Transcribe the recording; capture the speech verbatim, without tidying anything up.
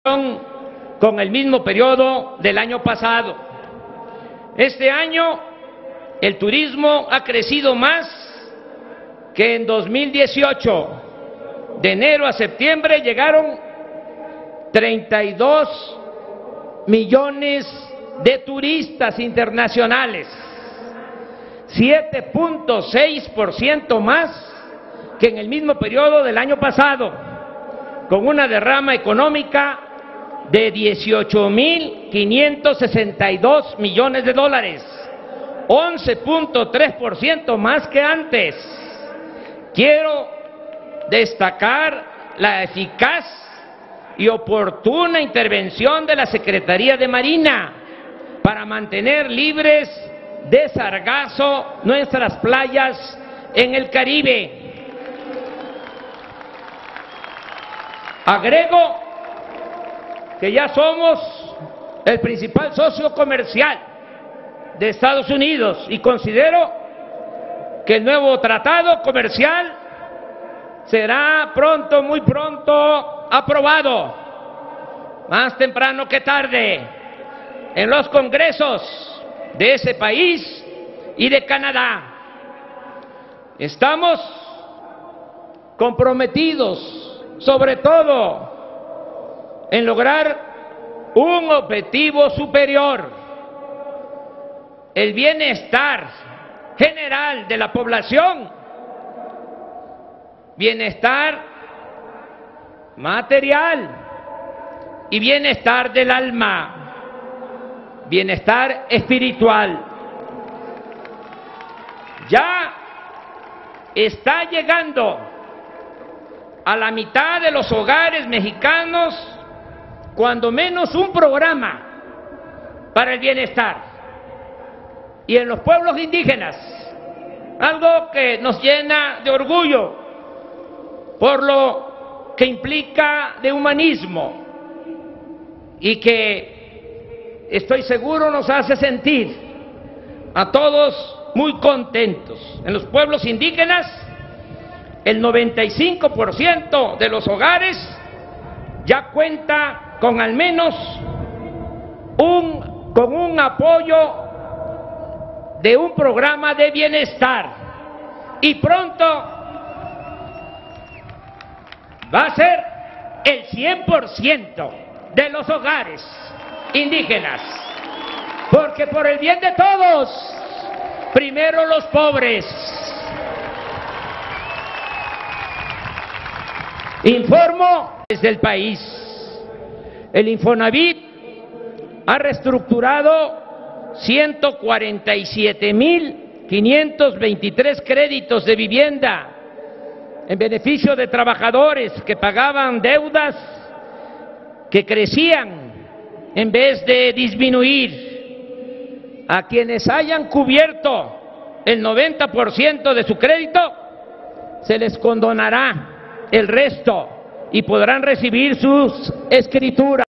con el mismo periodo del año pasado. Este año el turismo ha crecido más que en dos mil dieciocho. De enero a septiembre llegaron treinta y dos millones de turistas internacionales, siete punto seis por ciento más que en el mismo periodo del año pasado, con una derrama económica de dieciocho mil quinientos sesenta y dos millones de dólares, once punto tres por ciento más que antes. Quiero destacar la eficaz y oportuna intervención de la Secretaría de Marina para mantener libres de sargazo nuestras playas en el Caribe. Agrego que ya somos el principal socio comercial de Estados Unidos y considero que el nuevo tratado comercial será pronto, muy pronto aprobado, más temprano que tarde, en los congresos de ese país y de Canadá. Estamos comprometidos, sobre todo, en lograr un objetivo superior: el bienestar general de la población, bienestar material y bienestar del alma, bienestar espiritual. Ya está llegando a la mitad de los hogares mexicanos cuando menos un programa para el bienestar. Y en los pueblos indígenas, algo que nos llena de orgullo por lo que implica de humanismo y que estoy seguro nos hace sentir a todos muy contentos. En los pueblos indígenas, el noventa y cinco por ciento de los hogares ya cuenta con al menos un, con un apoyo de un programa de bienestar, y pronto va a ser el cien por ciento de los hogares indígenas, porque por el bien de todos, primero los pobres. Informo desde el país, el Infonavit ha reestructurado ciento cuarenta y siete mil quinientos veintitrés créditos de vivienda en beneficio de trabajadores que pagaban deudas que crecían en vez de disminuir. A quienes hayan cubierto el noventa por ciento de su crédito, se les condonará el resto y podrán recibir sus escrituras.